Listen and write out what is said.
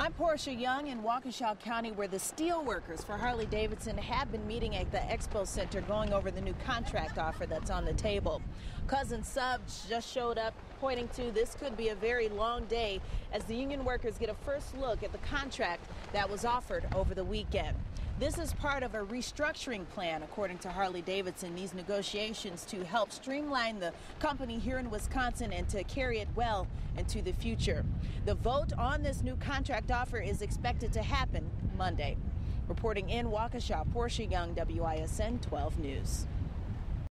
I'm Portia Young in Waukesha County, where the steel workers for Harley-Davidson have been meeting at the Expo Center going over the new contract offer that's on the table. Cousin Sub just showed up, pointing to this could be a very long day as the union workers get a first look at the contract that was offered over the weekend. This is part of a restructuring plan, according to Harley-Davidson. These negotiations to help streamline the company here in Wisconsin and to carry it well into the future. The vote on this new contract offer is expected to happen Monday. Reporting in Waukesha, Portia Young, WISN 12 News.